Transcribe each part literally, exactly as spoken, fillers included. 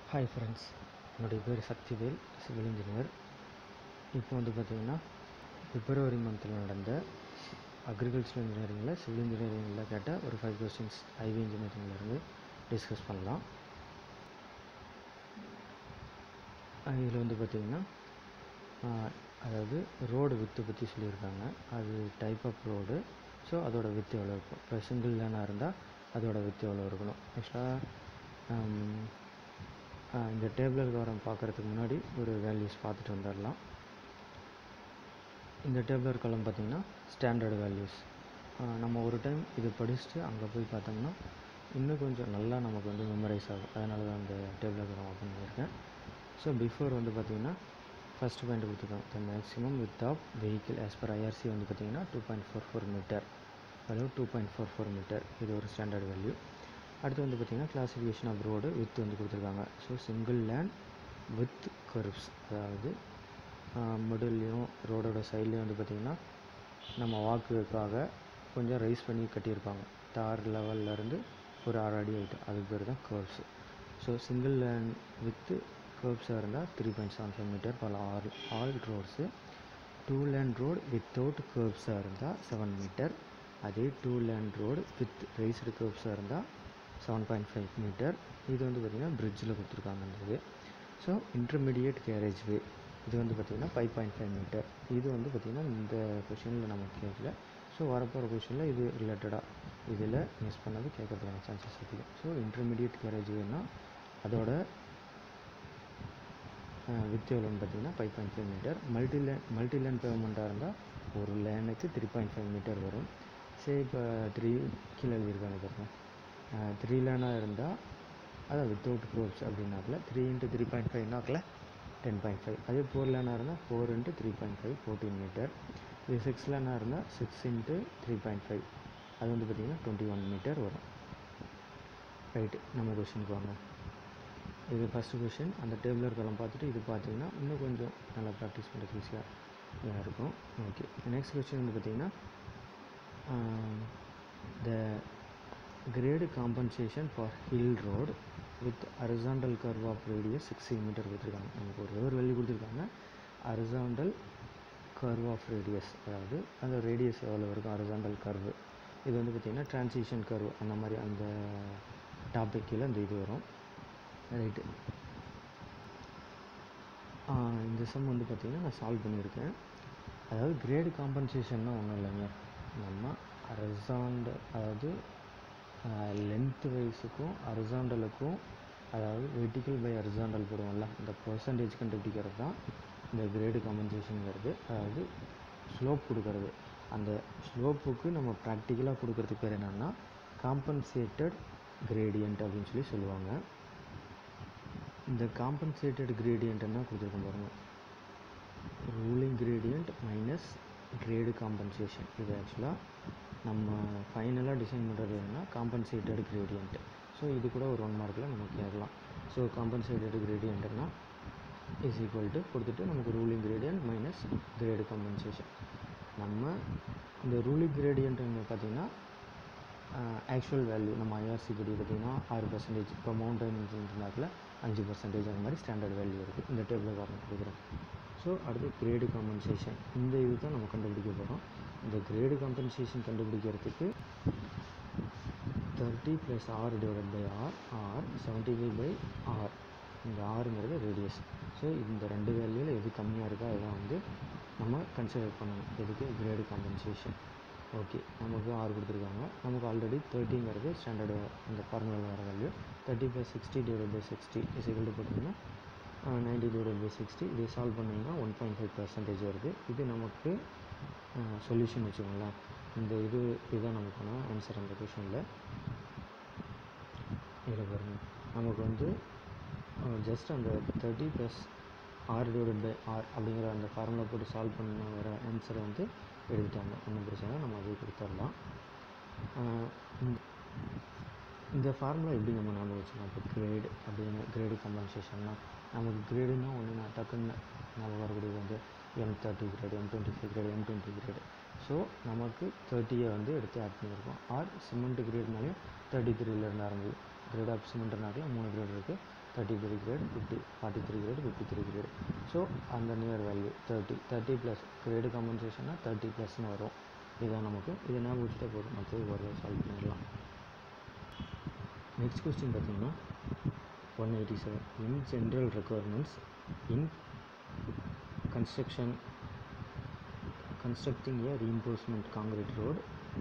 Hi friends, என்னுடைய பேர் Sakthivel, civil engineer. இப்போ வந்து பார்த்திங்கன்னா பிப்ரவரி மந்தில் நடந்த அக்ரிகல்ச்சர் இன்ஜினியரிங்கில் சிவில் இன்ஜினியரிங்கில் கேட்ட ஒரு ஃபைவ் கொஸ்டின்ஸ் ஐவி இன்ஜினியரிங்லேருந்து டிஸ்கஸ் பண்ணலாம். இதில் வந்து பார்த்திங்கன்னா அதாவது ரோடு வித்து பற்றி சொல்லியிருக்காங்க. அது டைப் ஆஃப் ரோடு, ஸோ அதோட வித்து எவ்வளோ இருக்கும். இப்போ சிங்கிள் லேனாக இருந்தால் அதோட வித்து எவ்வளோ இருக்கணும். ஆக்சுவலாக இந்த டேபிள் கவரம் பார்க்குறதுக்கு முன்னாடி ஒரு வேல்யூஸ் பார்த்துட்டு வந்துடலாம். இந்த டேபிளர் காலம் பார்த்திங்கன்னா ஸ்டாண்டர்டு வேல்யூஸ். நம்ம ஒரு டைம் இது படிச்சுட்டு அங்கே போய் பார்த்தோம்னா இன்னும் கொஞ்சம் நல்லா நமக்கு வந்து மெமரைஸ் ஆகும். அதனால தான் அந்த டேபிளர் கவரம் ஓப்பன் பண்ணியிருக்கேன். ஸோ பிஃபோர் வந்து பார்த்திங்கன்னா ஃபஸ்ட் பாயிண்ட் கொடுத்துருக்கோம். The maximum width of vehicle as per IRC வந்து பார்த்திங்கன்னா two point four four metre, அதாவது two point four four metre இது ஒரு ஸ்டாண்டர்ட் வேல்யூ. அடுத்து வந்து பார்த்திங்கன்னா கிளாசிஃபிகேஷன் ஆஃப் ரோடு வித் வந்து கொடுத்துருக்காங்க. So single lane with kerbs, அதாவது மிடில்லையும் ரோடோட சைட்லேயும் வந்து பார்த்திங்கன்னா நம்ம வாக்குக்காக கொஞ்சம் ரைஸ் பண்ணி கட்டியிருப்பாங்க. தார் லெவல்லேருந்து ஒரு ஆறு அடி ஆகிட்டு, அதுக்கு பேர் தான் kerbs. So single lane width கர்வ்ஸாக இருந்தால் three point seven five metre பல all all roads. Two lane road without கர்வ்ஸாக இருந்தால் செவன் மீட்டர். அதே two lane road with raised கர்வ்ஸாக இருந்தால் செவன் பாயிண்ட் ஃபைவ் மீட்டர். இது வந்து பார்த்திங்கன்னா பிரிட்ஜில் கொடுத்துருக்காங்கன்றது. ஸோ இன்டர்மீடியேட் கேரேஜ் வே இது வந்து பார்த்திங்கன்னா ஃபைவ் பாயிண்ட் ஃபைவ் மீட்டர். இது வந்து பார்த்திங்கன்னா இந்த கொஷினில் நமக்கு கேட்கல. ஸோ வரப்போகிற கொஷினில் இது ரிலேட்டடாக இதில் மிஸ் பண்ணது கேட்கறதுக்கான சான்சஸ் இருக்குது. ஸோ இன்டர்மீடியேட் கேரேஜ் வேனா அதோட வித் எவ்வளோன்னு பார்த்திங்கன்னா five point five metre. Multi lane multi lane பேமெண்ட்டாக இருந்தால் ஒரு லேனுக்கு த்ரீ பாயிண்ட் ஃபைவ் மீட்டர் வரும். சரி, இப்போ த்ரீ கீழே எழுதியிருக்காங்க பாருங்க. த்ரீ லேனாக இருந்தால் அதான் வித்தவுட் க்ரோப்ஸ் அப்படின்னாக்கல த்ரீ இன்ட்டு த்ரீ பாயிண்ட் ஃபைவ்னாக்கில் டென் பாயிண்ட் ஃபைவ். அதே ஃபோர் லேனாக இருந்தால் four into three point five fourteen metre. இது சிக்ஸ் லேனாக இருந்தால் six into three point five அது வந்து பார்த்திங்கன்னா டுவெண்ட்டி ஒன் மீட்டர் வரும். ரைட்டு, நம்ம கொஷினுக்கு வாங்க. இது ஃபஸ்ட்டு கொஷின். அந்த டேபிளர் காலம் பார்த்துட்டு இது பார்த்திங்கன்னா இன்னும் கொஞ்சம் நல்லா ப்ராக்டிஸ் பண்ணுறது ஈஸியாக இருக்கும். ஓகே, நெக்ஸ்ட் கொஷின் வந்து பார்த்திங்கன்னா the grade compensation for hill road with horizontal curve of radius sixty metre கொடுத்துருக்காங்க. நமக்கு ஒரு ஒரு வேல்யூ கொடுத்துருக்காங்க. horizontal curve of radius, அதாவது அந்த ரேடியஸ் எவ்வளோ இருக்கும் horizontal curve. இது வந்து பார்த்திங்கன்னா transition curve அந்த மாதிரி அந்த டாபிக் கீழே இந்த இது வரும். ரைட்டு, இந்த சம் வந்து பார்த்திங்கன்னா நான் சால்வ் பண்ணியிருக்கேன். அதாவது கிரேடு காம்பன்சேஷன்னா ஒன்றும் இல்லைங்க. நம்ம ஹரிசாண்டல் அதாவது லென்த் வைஸுக்கும் ஹரிசாண்டலுக்கும், அதாவது வெர்டிக்கல் பை ஹரிசாண்டல் போடுவோம்ல, இந்த பர்சன்டேஜ் கண்டுபிடிக்கிறது தான் இந்த கிரேடு காம்பன்சேஷனுங்கிறது. அதாவது ஸ்லோப் கொடுக்கறது. அந்த ஸ்லோப்புக்கு நம்ம ப்ராக்டிக்கலாக கொடுக்கறதுக்கு பேர் என்னென்னா காம்பன்சேட்டட் கிரேடியன்ட் அப்படின்னு சொல்லி சொல்லுவாங்க. இந்த காம்பன்சேட்டட் கிரேடியன்ட் என்ன கொடுத்துருக்கோம் பாருங்கள். Ruling gradient minus grade compensation. இது ஆக்சுவலாக நம்ம ஃபைனலாக டிசைன் பண்ணுறது என்னென்னா காம்பன்சேட்டட் கிரேடியன்ட். ஸோ இது கூட ஒரு ஒன் மார்க்கில் நமக்கு கேட்கலாம். ஸோ காம்பன்சேட்டட் கிரேடியன்ட்னா இஸ் ஈக்குவல் டு கொடுத்துட்டு நமக்கு ruling gradient minus grade compensation. நம்ம இந்த ரூலிங் கிரேடியன்ட்டுங்க பார்த்திங்கன்னா ஆக்சுவல் வேல்யூ நம்ம ஐஆர்சி படி பார்த்திங்கன்னா ஆறு பர்சன்டேஜ். இப்போ மவுண்டைன்ஸ்னாக்கில் அஞ்சு பர்சன்டேஜ் அந்த மாதிரி ஸ்டாண்டர்ட் வேல்யூ இருக்குது. இந்த டேபிள் காரணம் கொடுக்குறோம். ஸோ அடுத்து கிரேடு காம்பன்சேஷன், இந்த இது தான் நம்ம கண்டுபிடிக்க போகிறோம். இந்த கிரேடு காம்பன்சேஷன் கண்டுபிடிக்கிறதுக்கு thirty plus R divide by R R seventy five by R. இந்த ஆறுங்கிறது ரேடியஸ். ஸோ இந்த ரெண்டு வேல்யூவில் எது கம்மியாக இருக்கோ அதுதான் வந்து நம்ம கன்சிடர் பண்ணணும். எதுக்கு கிரேடு காம்பன்சேஷன். ஓகே, நமக்கு ஆறு கொடுத்துருக்காங்க. நமக்கு ஆல்ரெடி தேர்ட்டிங்கிறது ஸ்டாண்டர்டு இந்த ஃபார்முலாவில் வர value. Thirty plus sixty divide by sixty is equal to போட்டிங்கன்னா நைன்ட்டி டிவைட் பை சிக்ஸ்டி. இது சால்வ் பண்ணிங்கன்னா ஒன் பாயிண்ட் ஃபைவ் பர்சன்டேஜ் வருது. இது நமக்கு சொல்யூஷன் வச்சுக்கோங்களேன். இந்த இது இதுதான் நமக்கான ஆன்சர் அந்த கொஷனில். இதில் பாருங்கள், நமக்கு வந்து ஜஸ்ட் அந்த thirty plus R divide by R அப்படிங்கிற அந்த ஃபார்முலா போட்டு சால்வ் பண்ண வர ஆன்சரை வந்து எழுதிட்டாங்க. ஒன்றும் பிரச்சனை, நம்ம அதை கொடுத்துடலாம். இந்த ஃபார்முலா எப்படி நம்ம ஞாபகம் வச்சுக்கலாம். இப்போ கிரேடு அப்படின்னு கிரேடு காம்பன்சேஷன்னா நமக்கு கிரேடுன்னா ஒன்று நான் டக்குன்னு ஞாபகம் வரக்கூடியது வந்து M thirty grade, M twenty five grade, M twenty grade. So நமக்கு தேர்ட்டியை வந்து எடுத்து ஆட் பண்ணியிருக்கோம். ஆர் சிமெண்ட் கிரேட்னாலே தேர்ட்டி த்ரீலேருந்து ஆரம்பிக்கும். கிரேட் ஆஃப் சிமெண்ட்னாலே மூணு கிரேட் இருக்குது. Thirty three grade fifty forty three grade fifty three grade. So அந்த near value thirty thirty plus grade காம்பன்சேஷனாக தேர்ட்டி ப்ளஸ்னு வரும். இதுதான் நமக்கு இதை ஞாபகம் வச்சுட்டா போதும், மற்றது ஒரு சால்வ் பண்ணிடலாம். நெக்ஸ்ட் கொஸ்டின் பார்த்தீங்கன்னா one eighty seven in general requirements in construction constructing a reinforcement concrete road,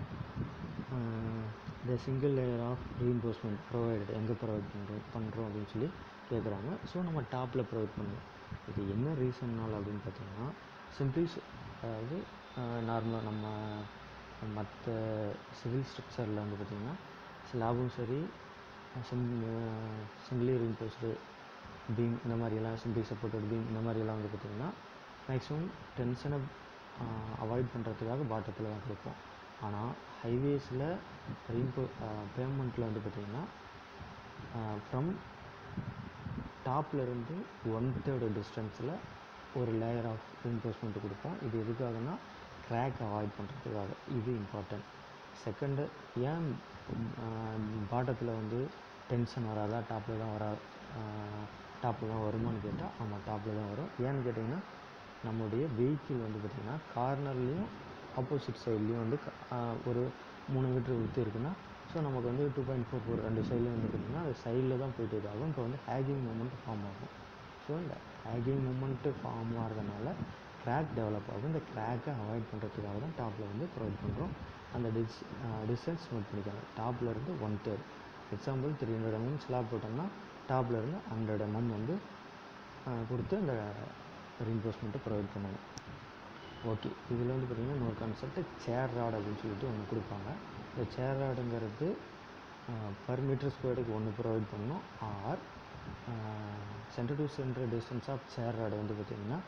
uh, the single layer of reinforcement provided எங்கே ப்ரொவைட் பண்ணுறோம் பண்ணுறோம் அப்படின்னு சொல்லி கேட்குறாங்க. ஸோ நம்ம டாப்பில் ப்ரொவைட் பண்ணுவோம். இது என்ன ரீசன்னால் அப்படின்னு பார்த்தீங்கன்னா சிம்பிளி, அதாவது நார்மலாக நம்ம மற்ற சிவில் ஸ்ட்ரக்சரில் வந்து பார்த்திங்கன்னா ஸ்லாபும் சரி சிம் சிங்கிளி ரீஇன்ஃபோர்ஸ்டு பீம் இந்த மாதிரியெல்லாம் சிம்பிளி சப்போர்ட்டட் பீம் இந்த மாதிரியெல்லாம் வந்து பார்த்திங்கன்னா மேக்ஸிமம் டென்ஷனை அவாய்ட் பண்ணுறதுக்காக பாட்டத்தில் தான் கொடுப்போம். ஆனால் ஹைவேஸில் ரீஇன்ஃபோ பேமெண்ட்டில் வந்து பார்த்திங்கன்னா ஃப்ரம் டாப்லேருந்து ஒன் தேர்டு டிஸ்டன்ஸில் ஒரு லேயர் ஆஃப் ரீஇன்ஃபோர்ஸ்மெண்ட் கொடுப்போம். இது எதுக்காகனா கிராக் அவாய்ட் பண்ணுறதுக்காக. இது இம்பார்ட்டன்ட். செகண்டு, ஏன் பாட்டத்தில் வந்து டென்ஷன் வராதா, டாப்பில் தான் வரா டாப்பில் தான் வருமானு கேட்டால் ஆமாம் டாப்பில் தான் வரும். ஏன்னு கேட்டிங்கன்னா நம்முடைய வெஹிக்கிள் வந்து பார்த்திங்கன்னா கார்னர்லேயும் ஆப்போசிட் சைட்லேயும் வந்து ஒரு மூணு மீட்டர் விட்டு இருக்குன்னா ஸோ நமக்கு வந்து டூ பாயிண்ட் ஃபோர் ஃபோர் ரெண்டு சைட்லேயும் வந்து பார்த்திங்கன்னா அது சைடில் தான் போய்ட்டு இதாகும். இப்போ வந்து ஹேகிங் மூமெண்ட் ஃபார்ம் ஆகும். ஸோ இந்த ஹேகிங் மூமெண்ட்டு ஃபார்ம் ஆகிறதுனால கிராக் டெவலப் ஆகும். இந்த கிராக்கை அவாய்ட் பண்ணுறதுக்காக தான் டாப்பில் வந்து ப்ரொவைட் பண்ணுறோம். அந்த டிஸ் டிஸ்டன்ஸ் நோட் பண்ணிக்காங்க. டாப்பில் இருந்து one third, example three hundred MM slab போட்டோம்னா டாப்பில் இருந்து ஹண்ட்ரட் எம்எம் வந்து கொடுத்து அந்த ரீஇன்ஃபோர்ஸ்மெண்ட்டை ப்ரொவைட் பண்ணணும். ஓகே, இதில் வந்து பார்த்திங்கன்னா இன்னொரு கான்செப்ட் சேர் ராட் அப்படின்னு சொல்லிட்டு ஒன்று கொடுப்பாங்க. இந்த சேர் ராடுங்கிறது பர் மீட்டர் ஸ்கொயருக்கு ஒன்று ப்ரொவைட் பண்ணணும். Or center to center distance of chair rod வந்து பார்த்திங்கன்னா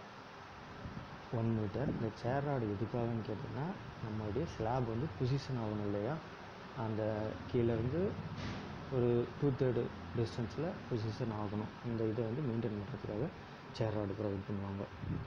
ஒன் மீட்டர். இந்த சேர் ராடு எதுக்காகன்னு கேட்டிங்கன்னா நம்மளுடைய ஸ்லாப் வந்து பொசிஷன் ஆகணும் இல்லையா, அந்த கீழேருந்து ஒரு டூ தேர்டு டிஸ்டன்ஸில் பொசிஷன் ஆகணும். இந்த இதை வந்து மெயின்டைன் பண்ணுறதுக்காக சேர் ராடு ப்ரொவைட் பண்ணுவாங்க.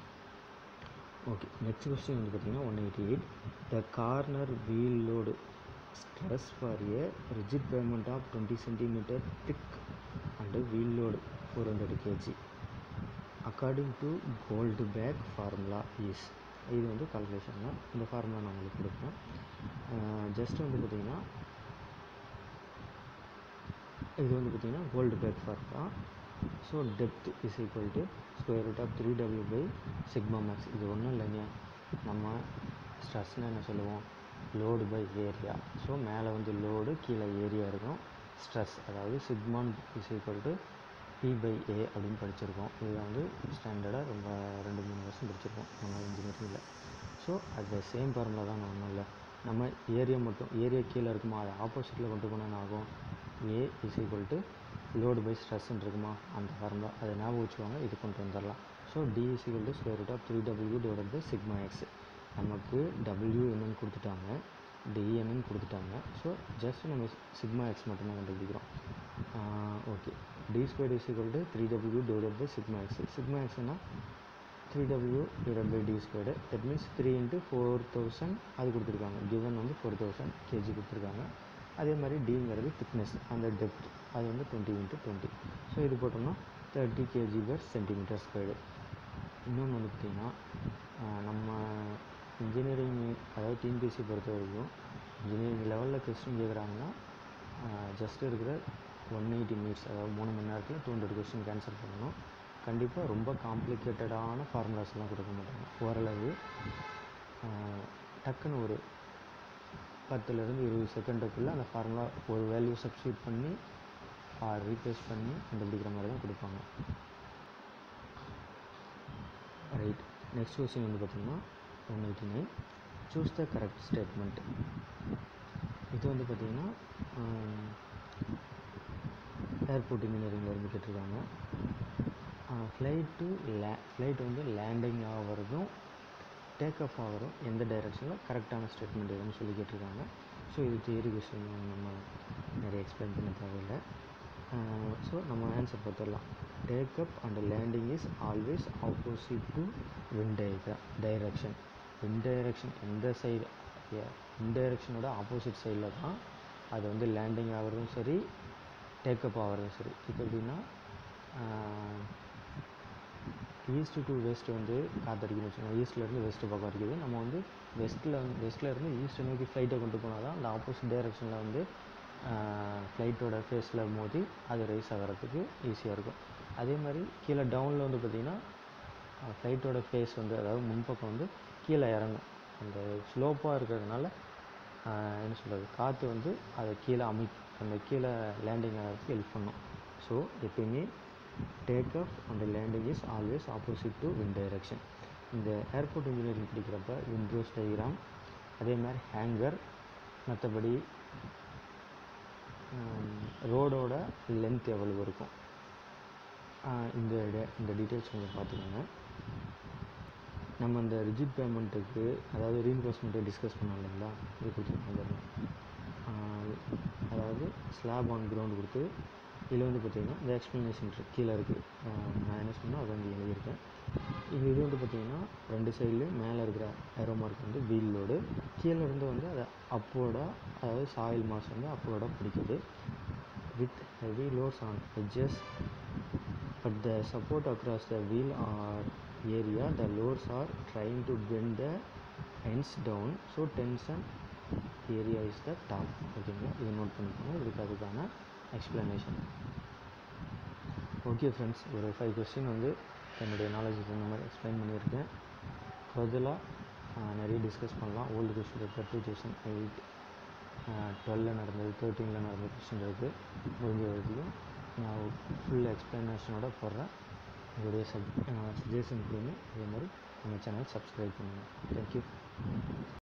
ஓகே, நெக்ஸ்ட் கொஸ்டின் வந்து பார்த்திங்கன்னா one eighty eight the corner wheel load stress for a rigid pavement of twenty centimetre thick and wheel load four hundred KG according to Goldbeck formula is. இது வந்து calculation தான். இந்த formula நான் உங்களுக்கு கொடுப்பேன். Just வந்து பார்த்திங்கன்னா இது வந்து பார்த்திங்கன்னா Goldbeck formula. So depth is equal to square root of three W by sigma max. இது ஒன்றும் இல்லைங்க, நம்ம ஸ்ட்ரெஸ்னால் என்ன சொல்லுவோம், லோடு பை ஏரியா. ஸோ மேலே வந்து லோடு, கீழே ஏரியா இருக்கும். ஸ்ட்ரெஸ் அதாவது சிக்மான் is equal to P by A அப்படின்னு படிச்சிருக்கோம். இது வந்து ஸ்டாண்டர்டாக ரொம்ப ரெண்டு மூணு வருஷம் படிச்சிருக்கோம் நம்ம இன்ஜினியரிங்கில். ஸோ அது சேம் ஃபார்முலா தான், ஒன்றும் இல்லை. நம்ம ஏரியா மட்டும் ஏரியா கீழே இருக்குமா, அது ஆப்போசிட்டில் கொண்டு போனால் ஆகும் A is equal to load by ஸ்ட்ரெஸ்ன்னு இருக்குமா, அந்த ஃபார்முலா அதை ஞாபகம் வச்சுவாங்க. இது கொண்டு வந்துடலாம். So D is equal to square root of three W divide by sigma X. நமக்கு டபிள்யூ என்னன்னு கொடுத்துட்டாங்க, டி என்னன்னு கொடுத்துட்டாங்க. ஸோ ஜஸ்ட் நம்ம சிக்மா எக்ஸ் மட்டும்தான் கண்டுபிடிக்கிறோம். Okay, D square is equal to three W divide by sigma X. Sigma எக்ஸ்னால் three W divide by D squared. That means three into four thousand அது கொடுத்துருக்காங்க. கிவன் வந்து four thousand KG கொடுத்துருக்காங்க. அதே மாதிரி டிங்கிறது thickness, அந்த டெப்த் அது வந்து டுவெண்ட்டி இன்ட்டு டுவெண்ட்டி. ஸோ இது போட்டோம்னா thirty KG per centimetre squared. இன்னொன்று வந்து பார்த்திங்கன்னா நம்ம இன்ஜினியரிங் அதாவது டிஎன்பிஎஸ்சி பொறுத்த வரைக்கும் இன்ஜினியரிங் லெவலில் கொஸ்டின் கேட்குறாங்கன்னா ஜஸ்ட் இருக்கிற ஒன் எயிட்டி மினிட்ஸ் அதாவது மூணு மணி நேரத்தில் டூ ஹண்ட்ரட் கொஸ்டின் ஆன்சர் பண்ணணும். கண்டிப்பாக ரொம்ப காம்ப்ளிகேட்டடான ஃபார்முலாஸ்லாம் கொடுக்க மாட்டாங்க. ஓரளவு டக்குன்னு ஒரு பத்துலேருந்து இருபது செகண்டுக்குள்ளே அந்த ஃபார்முலா ஒரு வேல்யூ சப்ஸ்டியூட் பண்ணி ரீப்ளேஸ் பண்ணி கண்டுபிடிக்கிற மாதிரி தான் கொடுப்பாங்க. ரைட், நெக்ஸ்ட் கொஸ்டின் வந்து பார்த்திங்கன்னா one eighty nine choose the correct statement. இது வந்து பார்த்திங்கன்னா ஏர்போர்ட் இன்ஜினியரிங்கில் இருந்து கேட்டிருக்காங்க. ஃப்ளைட்டு லே ஃப்ளைட் வந்து லேண்டிங் ஆகிறதும் டேக் ஆஃப் ஆகிறதும் எந்த டைரெக்ஷனில் கரெக்டான ஸ்டேட்மெண்ட் எதுன்னு சொல்லி கேட்டிருக்காங்க. ஸோ இது தியரி கொஸ்டின் நம்ம நிறைய எக்ஸ்பிளைன் பண்ண தேவையில்லை. ஸோ நம்ம ஆன்சர் பார்த்துடலாம். Take up and landing is always opposite to wind direction direction wind direction எந்த சைடு விண்ட் டைரக்ஷனோட ஆப்போசிட் சைடில் தான் அது வந்து லேண்டிங் ஆகிறதும் சரி டேக்கப் ஆகிறதும் சரி. இப்போ எப்படின்னா ஈஸ்ட் டு வெஸ்ட் வந்து காற்றடிக்குன்னு வச்சுக்கோங்க. ஈஸ்ட்லேருந்து வெஸ்ட்டு பக்கம் இருக்குது. நம்ம வந்து வெஸ்ட்டில் வந்து வெஸ்ட்லேருந்து ஈஸ்ட்டை நோக்கி ஃப்ளைட்டை கொண்டு போனால் தான் அந்த ஆப்போசிட் டைரெக்ஷனில் வந்து ஃப்ளைட்டோட ஃபேஸில் மோதி அது ரைஸ் ஆகிறதுக்கு ஈஸியாக இருக்கும். அதே மாதிரி கீழே டவுனில் வந்து பார்த்திங்கன்னா ஃப்ளைட்டோட ஃபேஸ் வந்து அதாவது முன்பக்கம் வந்து கீழே இறங்கும். அந்த ஸ்லோப்பாக இருக்கிறதுனால என்ன சொல்கிறது, காற்று வந்து அதை கீழே அமை அந்த கீழே லேண்டிங் ஆகிறதுக்கு ஹெல்ப் பண்ணும். ஸோ எப்பயுமே take off and landing is always opposite to wind direction. இந்த ஏர்போர்ட் இன்ஜினியரிங் படிக்கிறப்ப விண்ட்ரோஸ் டயக்ராம், அதே மாதிரி ஹேங்கர், மற்றபடி ரோடோட லென்த் எவ்வளவு இருக்கும், இந்த இந்த டீட்டெயில்ஸ் கொஞ்சம் பார்த்துக்கோங்க. நம்ம இந்த ரிஜிட் பேமெண்ட்டுக்கு அதாவது ரீஇன்போர்ஸ்மெண்ட்டை டிஸ்கஸ் பண்ணோம் இல்லைங்களா, இது கொடுத்துருக்காங்க. அதாவது ஸ்லாப் ஆன் கிரவுண்ட் கொடுத்து இதில் வந்து பார்த்திங்கன்னா இந்த எக்ஸ்ப்ளனேஷன் கீழே இருக்குது. நான் என்ன சொன்னோம் அதை வந்து எழுதியிருக்கேன். இது இது வந்து பார்த்திங்கன்னா ரெண்டு சைட்லேயும் மேலே இருக்கிற ஏரோ மார்க் வந்து வீல் லோடு, கீழே இருந்து வந்து அதை அப்போர்டாக அதாவது சாயில் மாஸ் வந்து அப்போர்டாக பிடிக்குது. With heavy loads on edges but the support across the wheel or area the loads are trying to bend the ends down, so tension area is the top. ஓகேங்களா, இதை நோட் பண்ணிக்கோங்க. இதுக்கு அதுக்கான explanation. Okay friends, ஒரு five question வந்து என்னுடைய நாலேஜுக்கு தகுந்த மாதிரி எக்ஸ்பிளைன் பண்ணியிருக்கேன். ஃபர்தராக நிறைய டிஸ்கஸ் பண்ணலாம். Old question paper two thousand eight டுவெல்லில் நடந்தது, தேர்ட்டீனில் நடந்த கொஸ்டின் இருக்குது. முடிஞ்ச வரைக்கும் நான் ஃபுல் எக்ஸ்ப்ளனேஷனோட போடுறேன். உங்களுடைய சப் சஜஷன் கொடுங்க. அதே மாதிரி நம்ம சேனல் சப்ஸ்கிரைப் பண்ணுங்கள். தேங்க்யூ.